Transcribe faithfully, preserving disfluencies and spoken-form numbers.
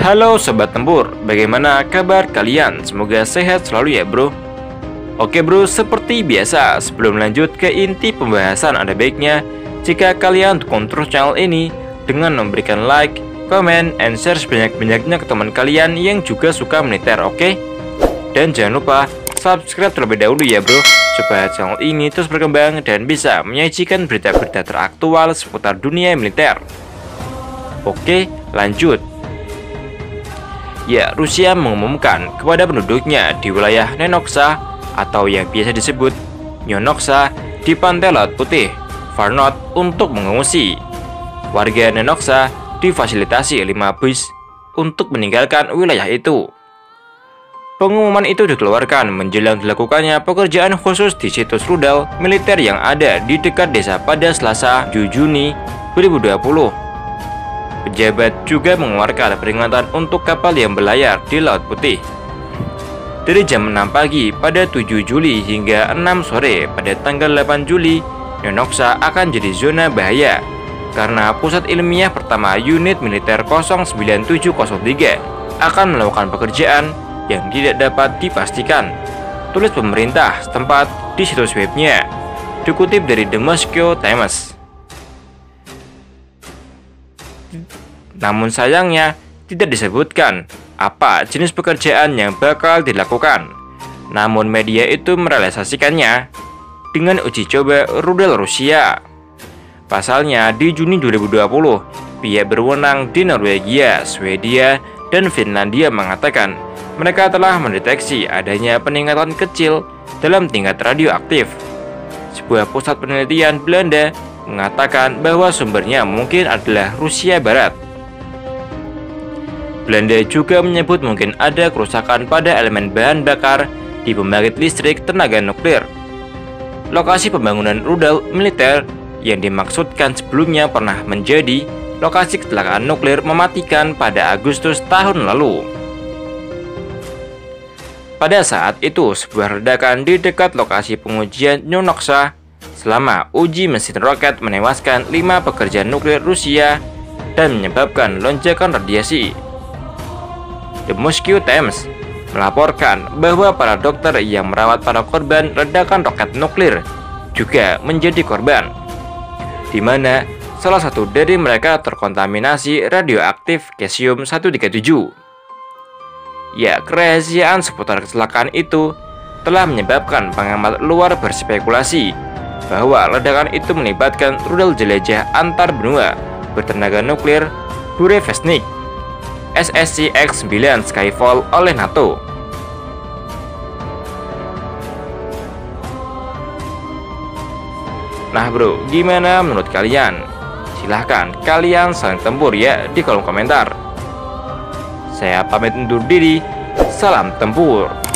Halo Sobat Tempur, bagaimana kabar kalian? Semoga sehat selalu ya bro. Oke bro, seperti biasa, sebelum lanjut ke inti pembahasan, ada baiknya jika kalian kontrol channel ini dengan memberikan like, comment, and share sebanyak-banyaknya ke teman kalian yang juga suka militer, oke? Dan jangan lupa subscribe terlebih dahulu ya bro, supaya channel ini terus berkembang dan bisa menyajikan berita-berita teraktual seputar dunia militer. Oke, lanjut. Ya, Rusia mengumumkan kepada penduduknya di wilayah Nenoxa atau yang biasa disebut Nyonoxa di pantai Laut Putih, Varnot, untuk mengungsi. Warga Nenoxa difasilitasi lima bus untuk meninggalkan wilayah itu. Pengumuman itu dikeluarkan menjelang dilakukannya pekerjaan khusus di situs rudal militer yang ada di dekat desa pada Selasa tujuh Juni dua ribu dua puluh. Pejabat juga mengeluarkan peringatan untuk kapal yang berlayar di Laut Putih. Dari jam enam pagi pada tujuh Juli hingga enam sore pada tanggal delapan Juli, Nenoxa akan jadi zona bahaya karena pusat ilmiah pertama unit militer nol sembilan tujuh nol tiga akan melakukan pekerjaan yang tidak dapat dipastikan, tulis pemerintah setempat di situs webnya, dikutip dari The Moscow Times. Namun sayangnya tidak disebutkan apa jenis pekerjaan yang bakal dilakukan. Namun media itu merealisasikannya dengan uji coba rudal Rusia. Pasalnya di Juni dua ribu dua puluh, pihak berwenang di Norwegia, Swedia, dan Finlandia mengatakan mereka telah mendeteksi adanya peningkatan kecil dalam tingkat radioaktif. Sebuah pusat penelitian Belanda mengatakan bahwa sumbernya mungkin adalah Rusia Barat. Belanda juga menyebut mungkin ada kerusakan pada elemen bahan bakar di pembangkit listrik tenaga nuklir. Lokasi pembangunan rudal militer yang dimaksudkan sebelumnya pernah menjadi lokasi kecelakaan nuklir mematikan pada Agustus tahun lalu. Pada saat itu, sebuah ledakan di dekat lokasi pengujian Nyonoxa selama uji mesin roket menewaskan lima pekerja nuklir Rusia dan menyebabkan lonjakan radiasi. The Moscow Times melaporkan bahwa para dokter yang merawat para korban ledakan roket nuklir juga menjadi korban, di mana salah satu dari mereka terkontaminasi radioaktif cesium seratus tiga puluh tujuh. Ya, kerahasiaan seputar kecelakaan itu telah menyebabkan pengamat luar berspekulasi bahwa ledakan itu melibatkan rudal jelajah antar benua bertenaga nuklir Burevestnik S S C X sembilan Skyfall oleh NATO. Nah bro, gimana menurut kalian? Silahkan kalian saling tempur ya di kolom komentar. Saya pamit undur diri, salam tempur.